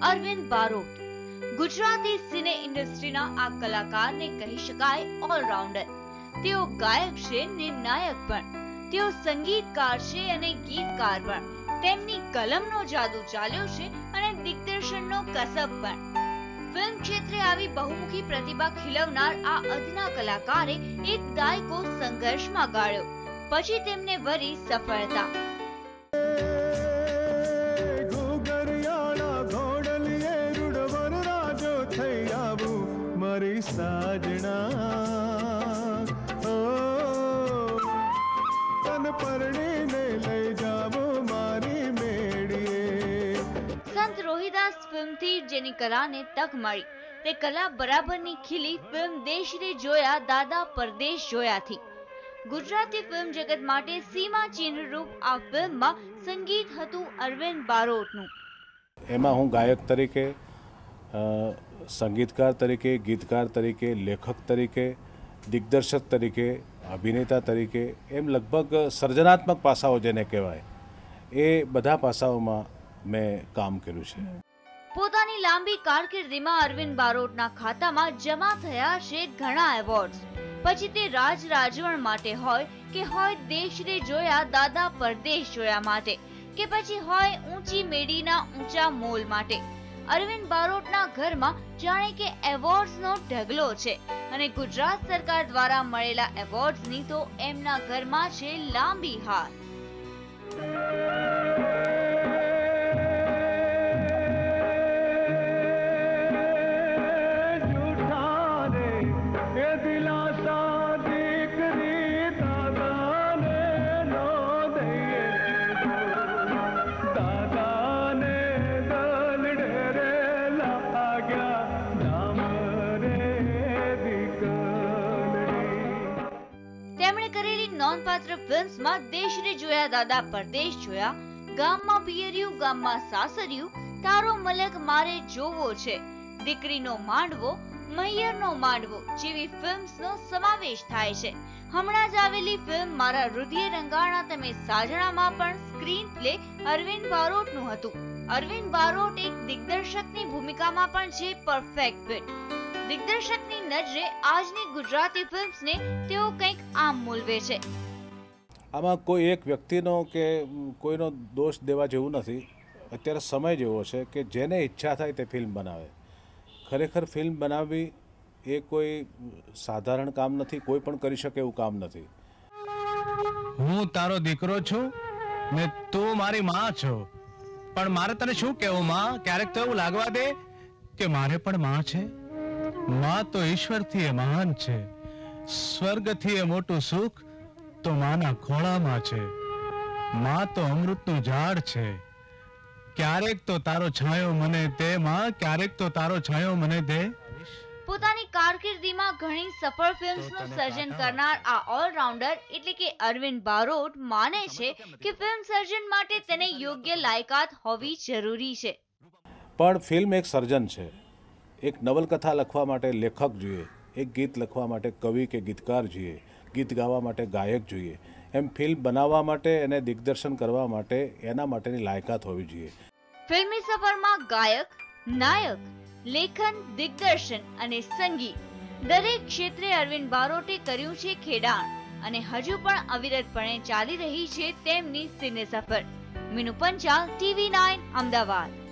અરવિંદ બારોટ ગુજરાતી સિને ઇન્ડસ્ટ્રીના આ કલાકારને કહી શકાય ઓલરાઉન્ડર। તેઓ ગાયક છે ને નાયક પણ, તેઓ સંગીતકાર છે અને ગીતકાર પણ। તેમની કલમનો જાદુ ચાલ્યો છે અને દિગ્દર્શનનો કસબ પણ। ફિલ્મ ક્ષેત્રે આવી બહુમુખી પ્રતિભા ખીલવનાર આ અદના કલાકારે એક દાયકો સંઘર્ષમાં ગાળ્યો, પછી તેમને વરી સફળતા। સંત રોહિદાસ ફિલ્મથી જેની કલાને તક મળી, તે કલા બરાબરની ખીલી ફિલ્મ દેશ રે જોયા દાદા પરદેશ જોયાથી। ગુજરાતી ફિલ્મ જગત માટે સીમા ચિહ્નરૂપ આ ફિલ્મમાં સંગીત હતું અરવિંદ બારોટનું। એમાં હું ગાયક તરીકે, સંગીતકાર તરીકે, ગીતકાર તરીકે, લેખક તરીકે, દિગ્દર્શક તરીકે, અભિનેતા તરીકે, એમ લગભગ સર્જનાત્મક પાસાઓ જેને કહેવાય એ બધા પાસાઓમાં મેં કામ કર્યું છે। પોતાની લાંબી કારકિર્દીમાં અરવિંદ બારોટના ખાતામાં જમા થયા છે ઘણા એવોર્ડ્સ। પછી તે રાજ રાજવણ માટે હોય કે હોય દેશ રે જોયા દાદા પરદેશ જોયા માટે, કે પછી હોય ઊંચી મેડીના ઊંચા મોલ માટે, અરવિંદ બારોટના ઘરમાં જાણે કે એવોર્ડ્સનો ઢગલો છે અને ગુજરાત સરકાર દ્વારા મળેલા એવોર્ડ્સની તો એમના ઘરમાં છે લાંબી હાર। નોંધપાત્ર ફિલ્મ્સમાં દેશ રે જોયા દાદા પરદેશ જોયા, ગામમાં પિયરિયું ગામમાં સાસરિયું, તારો મલક મારે જોવો છે, દીકરીનો માંડવો, મૈયરનો માંડવો જેવી ફિલ્મ્સનો સમાવેશ થાય છે। હમણાં જ આવેલી ફિલ્મ મારા હૃદય રંગાણા તમે સાજણામાં પણ સ્ક્રીન પ્લે અરવિંદ બારોટનું હતું। અરવિંદ બારોટ એક દિગ્દર્શકની ભૂમિકામાં પણ છે પરફેક્ટ ફિટ। દિગ્દર્શકની નજરે આજની ગુજરાતી ફિલ્મ્સને તેઓ કંઈક આમ મૂલવે છે। આમાં કોઈ એક વ્યક્તિનો કે કોઈનો દોષ દેવા જેવું નથી। અત્યારે સમય જેવો છે કે જેને ઈચ્છા થાય તે ફિલ્મ બનાવે। ખરેખર ફિલ્મ બનાવવી એ કોઈ સાધારણ કામ નથી, કોઈ પણ કરી શકે એવું કામ નથી। હું તારો દીકરો છું ને તું મારી માં છો, પણ મારે તને શું કહેવું માં? ક્યારેક તો એવું લાગવા દે કે મારે પણ માં છે। માં તો ઈશ્વરથી એ મહાન છે, સ્વર્ગથી એ મોટું સુખ તો માના ખોળામાં છે। માં તો અમૃતનું ઝાડ છે, ક્યારેક તો તારો છાંયો મને દે માં, ક્યારેક તો તારો છાંયો મને દે। પોતાની કારકિર્દીમાં ઘણી સફળ ફિલ્મ્સનું સર્જન કરનાર આ ઓલરાઉન્ડર એટલે કે અરવિંદ બારોટ માને છે કે ફિલ્મ સર્જન માટે તેને યોગ્ય લાયકાત હોવી જરૂરી છે। પણ ફિલ્મ એક સર્જન છે। એક નવલકથા લખવા માટે લેખક જોઈએ, એક ગીત લખવા માટે કવિ કે ગીતકાર જોઈએ, ગીત ગાવા માટે ગાયક જોઈએ, એમ ફિલ્મ બનાવવા માટે અને દિગ્દર્શન કરવા માટે એના માટેની લાયકાત હોવી જોઈએ। ફિલ્મી સફરમાં ગાયક, નાયક, લેખન, દિગ્દર્શન અને સંગીત દરેક ક્ષેત્રે અરવિંદ બારોટે કર્યું છે ખેડાણ અને હજુ પણ અવિરતપણે ચાલી રહી છે તેમની સિને સફર। મીનુ પંચાલ, TV9 અમદાવાદ।